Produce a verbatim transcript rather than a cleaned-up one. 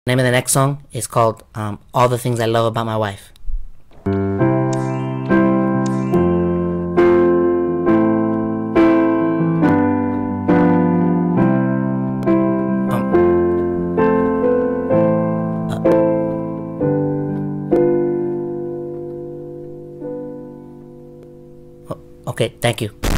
The name of the next song is called um, All the Things I Love About My Wife. Okay, thank you.